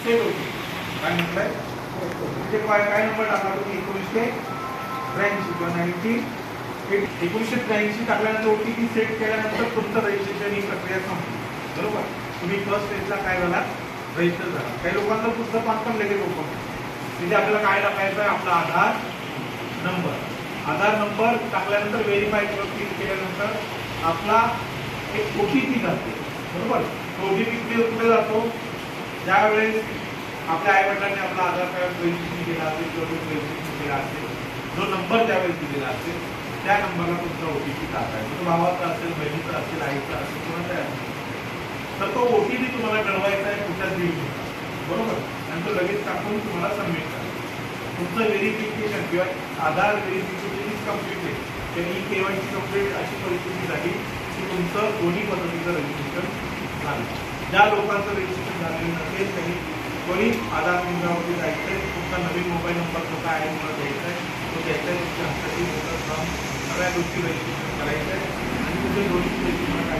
Set होती काय म्हटलंय म्हणजे काय नंबर टाकला तुम्ही 1983 किंवा 1983 टाकल्यानंतर ओटीपी सेट केल्यानंतर तुमचं रजिस्ट्रेशन ही प्रक्रिया संपली बरोबर. तुम्ही फर्स्ट स्टेजला काय झाला रजिस्टर झाला. काही लोकांचं पुस्तक पण लगेच ओपन म्हणजे आपल्याला काय टाकायचं आहे आपला आधार नंबर टाकल्यानंतर व्हेरीफाय क्लिक केल्यानंतर आपला एक ओटीपी जाते बरोबर. ओटीपी कुठे जातो ज्यावेळेस आपल्या आई वडिलांनी आपला आधार कार्ड रजिस्ट्रेशन केला असेल किंवा रजिस्ट्रेशन केला असेल जो नंबर त्यावेळेस दिलेला असेल त्या नंबरला तुमचा ओटीपी टाकायचा. तो भावाचा असेल बहिणीचा असेल आईचा असेल कोणाचा असेल तर तो ओटीपी तुम्हाला मिळवायचा आहे पुढच्या 1.5 मिनिटात बरोबर. आणि तो लगेच टाकून तुम्हाला सबमिट करायचं. तुमचं व्हेरिफिकेशन किंवा आधार व्हेरिफिकेशन इज कम्प्लीटेड किंवा KYC कम्प्लीट अशी परिस्थिती झाली की तुमचं दोन्ही पद्धतीचं रजिस्ट्रेशन झालं. ज्या लोकांचं रजिस्ट्रेशन झालेलं नसेल त्यांनी त्वरित आधार केंद्रावरती जायचं आहे. तुमचा नवीन मोबाईल नंबर जो काय आहे तुम्हाला द्यायचा आहे तो द्यायचा आहे. तुमच्या हस्ताक्षर सगळ्या गोष्टी रजिस्ट्रेशन करायचं आहे आणि तुमचे दोन्ही